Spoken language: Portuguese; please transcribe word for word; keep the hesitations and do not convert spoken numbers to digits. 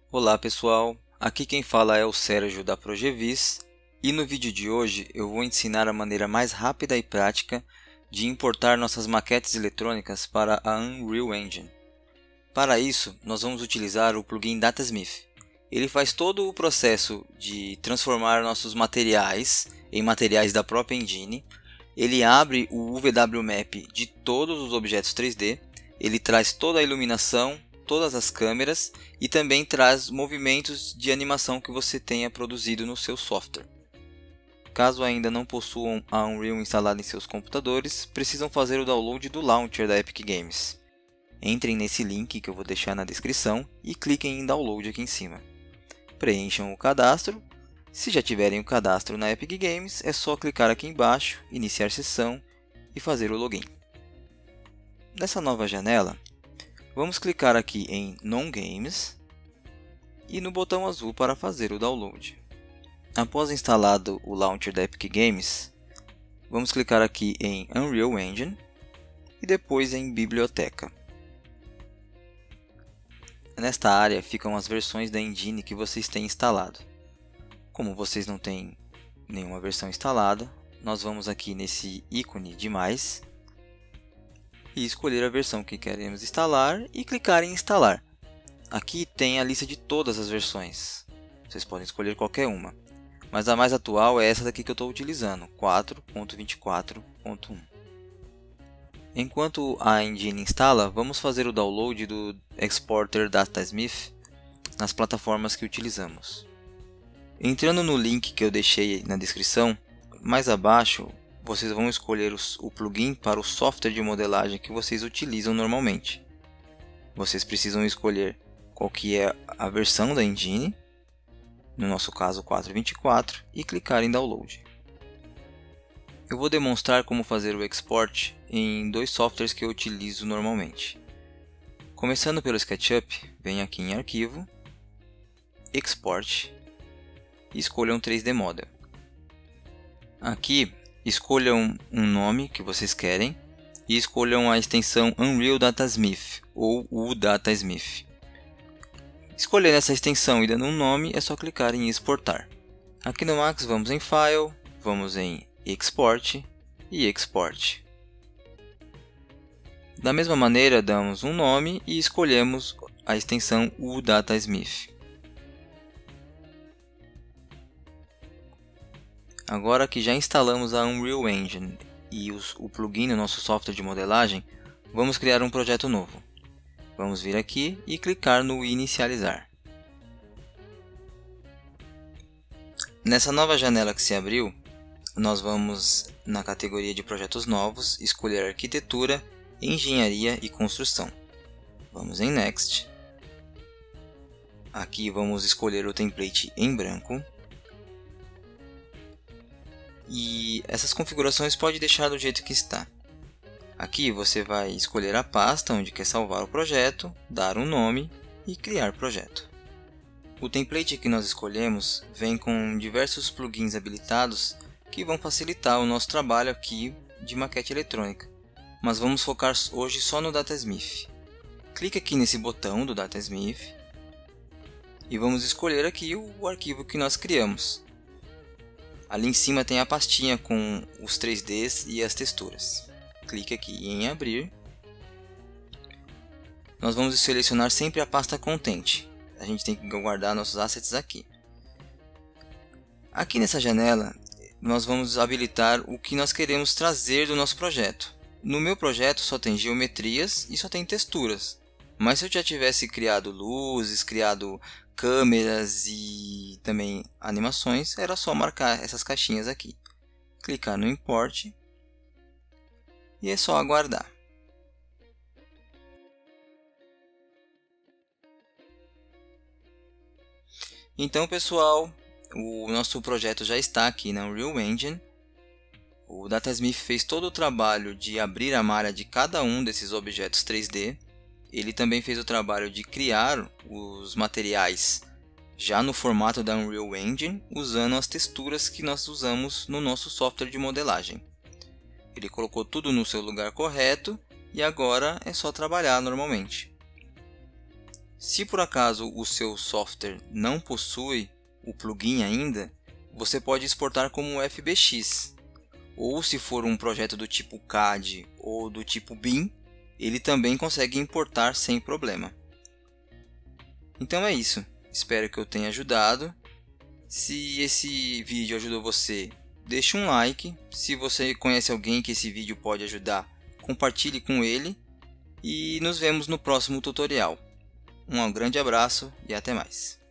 Olá pessoal, aqui quem fala é o Sérgio da Progevis e no vídeo de hoje eu vou ensinar a maneira mais rápida e prática de importar nossas maquetes eletrônicas para a Unreal Engine. Para isso, nós vamos utilizar o plugin Datasmith. Ele faz todo o processo de transformar nossos materiais em materiais da própria engine. Ele abre o U V W Map de todos os objetos três D, ele traz toda a iluminação, todas as câmeras e também traz movimentos de animação que você tenha produzido no seu software. Caso ainda não possuam a Unreal instalada em seus computadores, precisam fazer o download do launcher da Epic Games. Entrem nesse link que eu vou deixar na descrição e cliquem em download aqui em cima. Preencham o cadastro. Se já tiverem o cadastro na Epic Games, é só clicar aqui embaixo, iniciar sessão e fazer o login. Nessa nova janela, vamos clicar aqui em Non-Games e no botão azul para fazer o download. Após instalado o launcher da Epic Games, vamos clicar aqui em Unreal Engine e depois em Biblioteca. Nesta área ficam as versões da engine que vocês têm instalado. Como vocês não têm nenhuma versão instalada, nós vamos aqui nesse ícone de mais e escolher a versão que queremos instalar e clicar em instalar. Aqui tem a lista de todas as versões. Vocês podem escolher qualquer uma, mas a mais atual é essa daqui que eu estou utilizando, quatro ponto vinte e quatro ponto um. Enquanto a engine instala, vamos fazer o download do exporter Datasmith nas plataformas que utilizamos. Entrando no link que eu deixei na descrição, mais abaixo vocês vão escolher o plugin para o software de modelagem que vocês utilizam normalmente. Vocês precisam escolher qual que é a versão da engine, no nosso caso quatro ponto vinte e quatro, e clicar em download. Eu vou demonstrar como fazer o export em dois softwares que eu utilizo normalmente. Começando pelo SketchUp, venha aqui em Arquivo, Export e escolham três D Model. Aqui escolham um nome que vocês querem e escolham a extensão Unreal Datasmith ou U Datasmith. Escolhendo essa extensão e dando um nome, é só clicar em exportar. Aqui no Max vamos em File, vamos em Export e Export. Da mesma maneira, damos um nome e escolhemos a extensão U Datasmith. Agora que já instalamos a Unreal Engine e os, o plugin no nosso software de modelagem, vamos criar um projeto novo. Vamos vir aqui e clicar no Inicializar. Nessa nova janela que se abriu, nós vamos na categoria de projetos novos, escolher Arquitetura, Engenharia e Construção. Vamos em Next. Aqui vamos escolher o template em branco. E essas configurações pode deixar do jeito que está. Aqui você vai escolher a pasta onde quer salvar o projeto, dar um nome e criar projeto. O template que nós escolhemos vem com diversos plugins habilitados que vão facilitar o nosso trabalho aqui de maquete eletrônica. Mas vamos focar hoje só no Datasmith. Clique aqui nesse botão do Datasmith e vamos escolher aqui o arquivo que nós criamos. Ali em cima tem a pastinha com os três Ds e as texturas. Clique aqui em abrir. Nós vamos selecionar sempre a pasta Content. A gente tem que guardar nossos assets aqui. Aqui nessa janela, nós vamos habilitar o que nós queremos trazer do nosso projeto. No meu projeto só tem geometrias e só tem texturas. Mas se eu já tivesse criado luzes, criado câmeras e também animações, era só marcar essas caixinhas aqui. Clicar no Import e é só aguardar. Então pessoal, o nosso projeto já está aqui na Unreal Engine. O Datasmith fez todo o trabalho de abrir a malha de cada um desses objetos três D. Ele também fez o trabalho de criar os materiais já no formato da Unreal Engine, usando as texturas que nós usamos no nosso software de modelagem. Ele colocou tudo no seu lugar correto e agora é só trabalhar normalmente. Se por acaso o seu software não possui o plugin ainda, você pode exportar como F B X. Ou se for um projeto do tipo C A D ou do tipo B I M, ele também consegue importar sem problema. Então é isso. Espero que eu tenha ajudado. Se esse vídeo ajudou você, deixe um like. Se você conhece alguém que esse vídeo pode ajudar, compartilhe com ele. E nos vemos no próximo tutorial. Um grande abraço e até mais.